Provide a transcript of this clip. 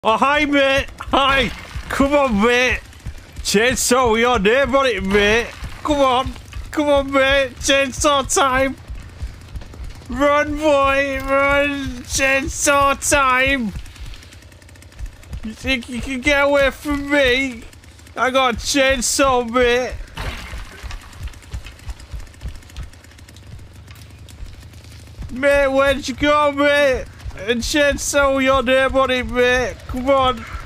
Oh, hi, mate. Hi. Come on, mate. Chainsaw with your name on it, mate. Come on. Come on, mate. Chainsaw time. Run, boy. Run. Chainsaw time. You think you can get away from me? I got a chainsaw, mate. Mate, where'd you go, mate? And chainsaw with your name on it, mate. Come on.